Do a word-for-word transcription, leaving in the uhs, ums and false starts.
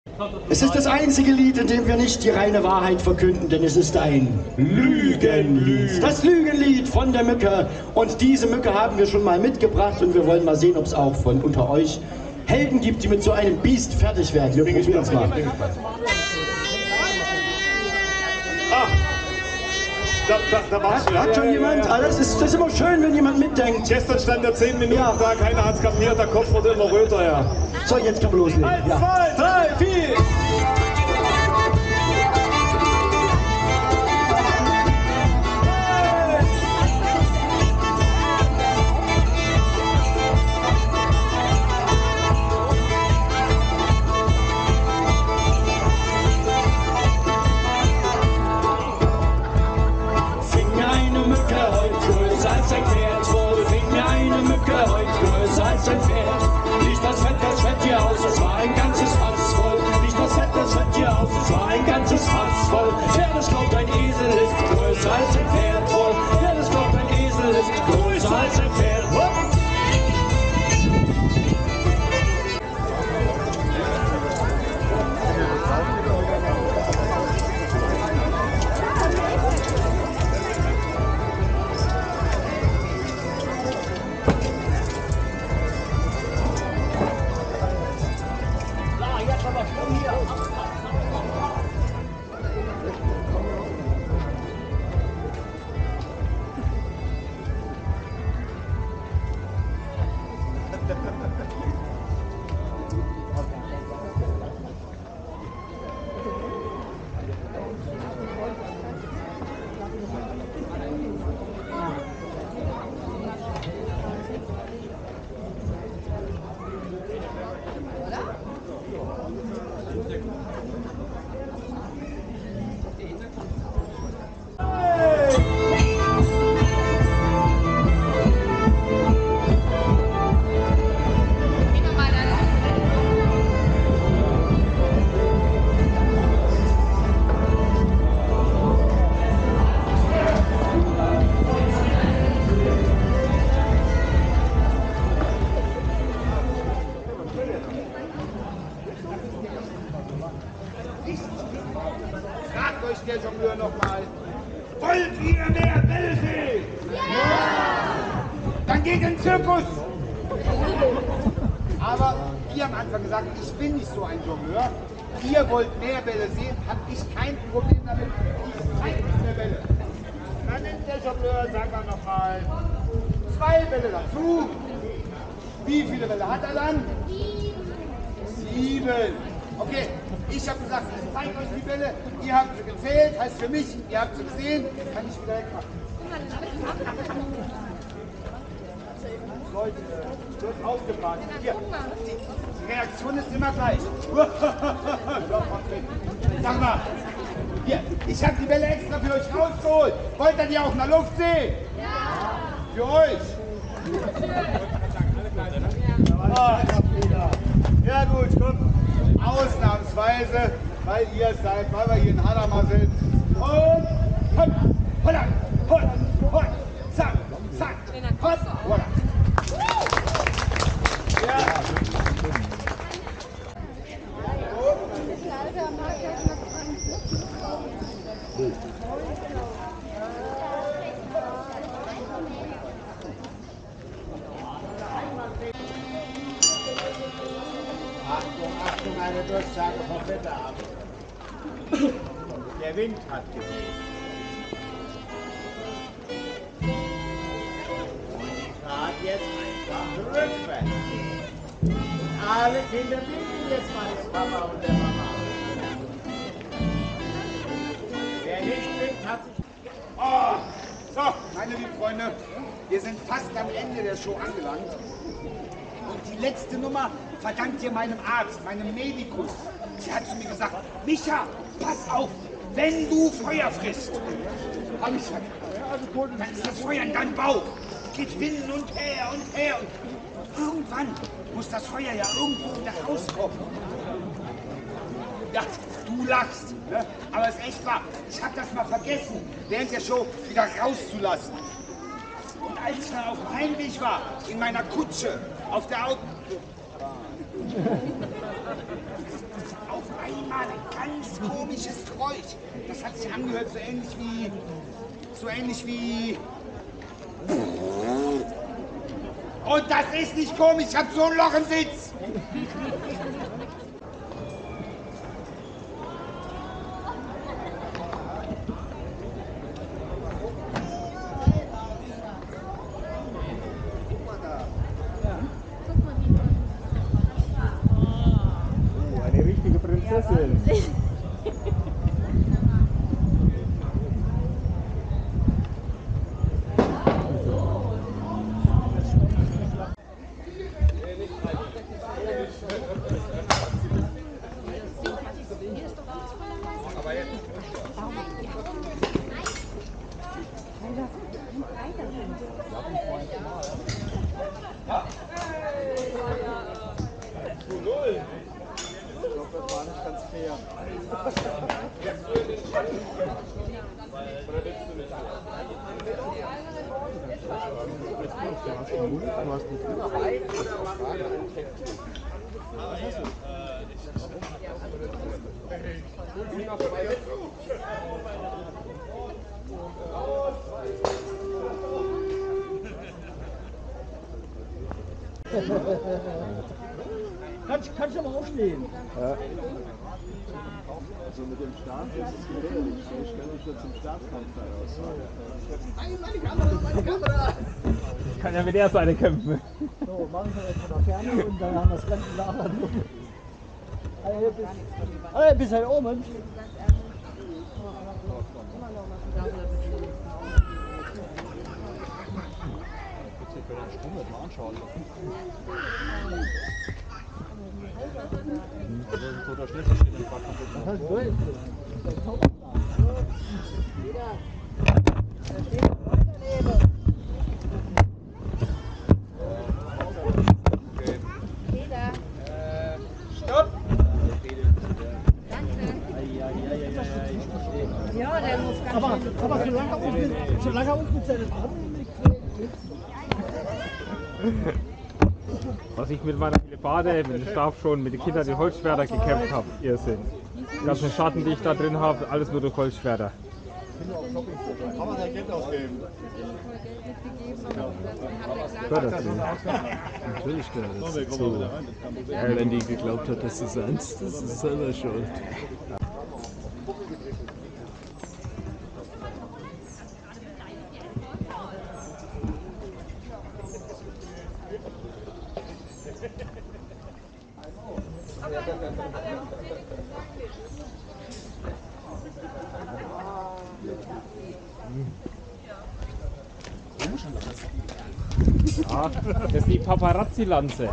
Es ist das einzige Lied, in dem wir nicht die reine Wahrheit verkünden, denn es ist ein Lügenlied. Das Lügenlied von der Mücke. Und diese Mücke haben wir schon mal mitgebracht und wir wollen mal sehen, ob es auch von unter euch Helden gibt, die mit so einem Biest fertig werden. Wir probieren es mal. Ah, da, da, da war's. Hat, hat schon ja, jemand? Ja, ja. Ah, das, ist, das ist immer schön, wenn jemand mitdenkt. Gestern stand er zehn Minuten ja. da, keiner hat's kapiert, der Kopf wurde immer röter, ja. So, jetzt kann man loslegen. Eins, ja. zwei, drei, vier. Der Jongleur noch mal. Wollt ihr mehr Bälle sehen? Ja! Dann geht in den Zirkus! Aber ihr am Anfang gesagt, ich bin nicht so ein Jongleur. Ihr wollt mehr Bälle sehen, habe ich kein Problem damit. Ich zeige euch mehr Bälle. Dann nimmt der Jongleur, sagen wir noch mal, zwei Bälle dazu. Wie viele Bälle hat er dann? Sieben. Okay, ich habe gesagt, ich zeige euch die Bälle, ihr habt sie gezählt, heißt für mich, ihr habt sie gesehen, kann ich wieder wegmachen. Leute, wird aufgepasst. Hier, die, die Reaktion ist immer gleich. Sag mal, hier, ich habe die Bälle extra für euch rausgeholt. Wollt ihr die auch in der Luft sehen? Ja. Für euch. Ja gut, komm. Ausnahmsweise, weil ihr seid, weil wir hier in Hadamar sind. Und hopp, holla, hopp, hopp, zack, zack, hopp, holla. Ja. Achtung, Achtung, eine Durchsage vom Wetteramt. Der Wind hat geweht. Und die Fahrt jetzt einfach rückwärts. Alle Kinder winken jetzt mal dem Papa und der Mama. Wer nicht winkt, hat sich... Oh, so, meine lieben Freunde, wir sind fast am Ende der Show angelangt. Und die letzte Nummer verdankt ihr meinem Arzt, meinem Medikus. Sie hat zu mir gesagt, Micha, pass auf, wenn du Feuer frisst. Hab ich gesagt, dann ist das Feuer in deinem Bauch. Geht hin und her und her. Und irgendwann muss das Feuer ja irgendwo wieder rauskommen. Ja, du lachst, ne? Aber es ist echt wahr. Ich hab das mal vergessen, während der Show wieder rauszulassen. Und als ich dann auf dem Heimweg war, in meiner Kutsche, auf der Auto... auf komisches Geräusch. Das hat sich angehört so ähnlich wie... so ähnlich wie... Und das ist nicht komisch, ich hab so ein Loch im Sitz. Oh, eine richtige Prinzessin. Kannst, kannst du aber aufstehen. Ja. Also mit dem Start ist es gefährlich. Ich stelle mich jetzt zum Startkampf heraus. Nein, meine Kamera, meine Kamera! Ich kann ja mit der Seite kämpfen. So, mache ich jetzt von der Ferne und dann haben wir das ganze Lager durch. Alle bis, alle bis halt oben. Ja, der muss ganz Aber, schön. aber solange er uns mit, solange er uns mit seinen Armen nicht Was ich mit meiner Bade, mit dem Stab schon, mit den Kindern die Holzschwerter gekämpft habe, ihr seht. Die ganzen Schatten, die ich da drin habe, alles nur durch Holzschwerter. Kann man sein Geld ausgeben? Gehört das nicht? Natürlich gehört das dazu. Wenn die geglaubt hat, dass es ernst ist, ist selber schuld. Ja, das ist die Paparazzi-Lanze.